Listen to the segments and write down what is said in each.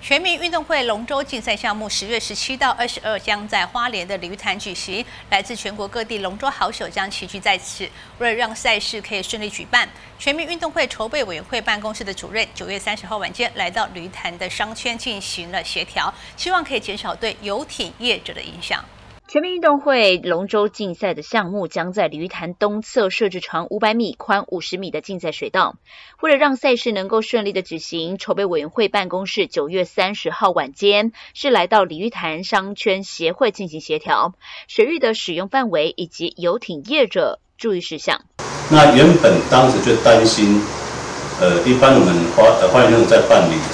全民运动会龙舟竞赛项目10月17到22将在花莲的鲤鱼潭举行，来自全国各地龙舟好手将齐聚在此。为了让赛事可以顺利举办，全民运动会筹备委员会办公室的主任9月30号晚间来到鲤鱼潭的商圈进行了协调，希望可以减少对游艇业者的影响。 全民运动会龙舟竞赛的项目将在鲤鱼潭东侧设置长500米、宽50米的竞赛水道。为了让赛事能够顺利的举行，筹备委员会办公室9月30号晚间是来到鲤鱼潭商圈协会进行协调，水域的使用范围以及游艇业者注意事项。 那原本当时就担心，一般我们花莲在办理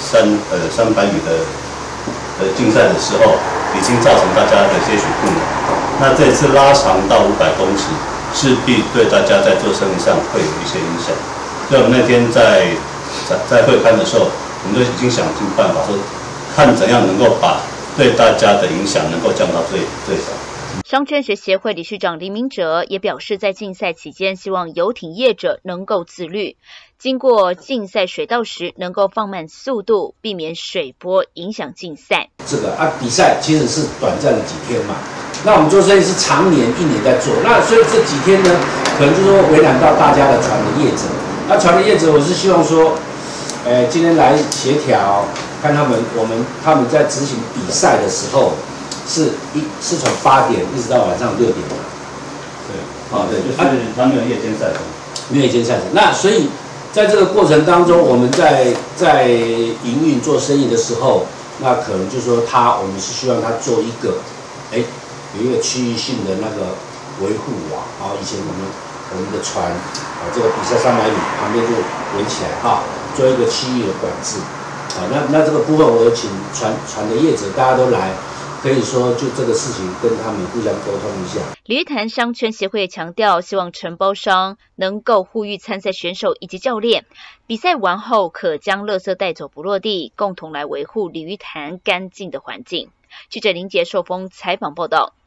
300米的竞赛的时候，已经造成大家的些许困扰。那这次拉长到500公尺，势必对大家在做生意上会有一些影响。所以我们那天在会勘的时候，我们都已经想尽办法说，看怎样能够把对大家的影响能够降到最少。 商圈学协会理事长林明哲也表示，在竞赛期间，希望游艇业者能够自律，经过竞赛水道时能够放慢速度，避免水波影响竞赛。 比赛其实是短暂的几天嘛，那我们做生意是长年1年在做，那所以这几天呢，可能就是说为难到大家的船的业者。那船的业者，我是希望说，今天来协调，看他们在执行比赛的时候。是从8点一直到晚上6点嘛， 对，对，就是他没有夜间赛程， 没有夜间赛程。那所以在这个过程当中，我们在营运做生意的时候，那可能就是说我们是希望他做一个，有一个区域性的那个维护网。以前我们的船，这个比赛300米旁边就围起来做一个区域的管制。那这个部分我有请船的业者大家都来。可以说，就这个事情跟他们互相沟通一下。 鲤鱼潭商圈协会强调，希望承包商能够呼吁参赛选手以及教练，比赛完后可将垃圾带走不落地，共同来维护鲤鱼潭干净的环境。记者林杰受风采访报道。